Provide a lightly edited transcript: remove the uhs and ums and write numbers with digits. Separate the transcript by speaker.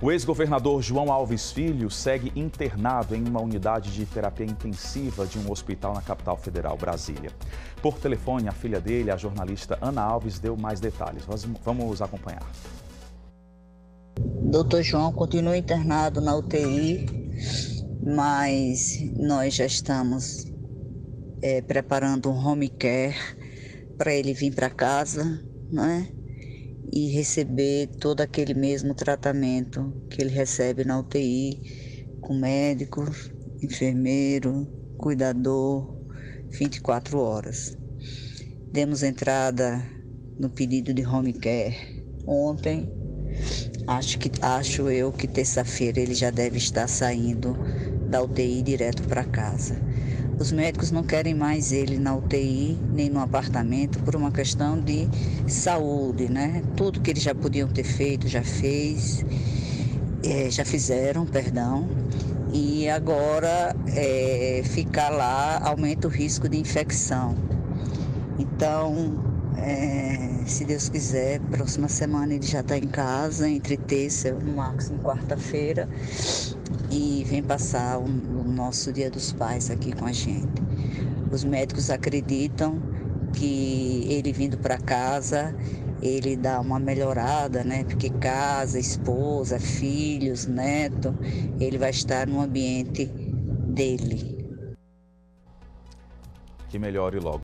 Speaker 1: O ex-governador João Alves Filho segue internado em uma unidade de terapia intensiva de um hospital na capital federal, Brasília. Por telefone, a filha dele, a jornalista Ana Alves, deu mais detalhes. Vamos acompanhar.
Speaker 2: Doutor João continua internado na UTI, mas nós já estamos preparando um home care para ele vir para casa, né? E receber todo aquele mesmo tratamento que ele recebe na UTI, com médico, enfermeiro, cuidador, 24 horas. Demos entrada no pedido de home care ontem. Acho eu que terça-feira ele já deve estar saindo da UTI direto para casa. Os médicos não querem mais ele na UTI, nem no apartamento, por uma questão de saúde, né? Tudo que eles já podiam ter feito, já fizeram, perdão. E agora ficar lá aumenta o risco de infecção. Então, se Deus quiser, próxima semana ele já está em casa, entre terça, no máximo quarta-feira, e vem passar o nosso Dia dos Pais aqui com a gente. Os médicos acreditam que ele vindo para casa, ele dá uma melhorada, né? Porque casa, esposa, filhos, neto, ele vai estar no ambiente dele.
Speaker 1: Que melhore logo.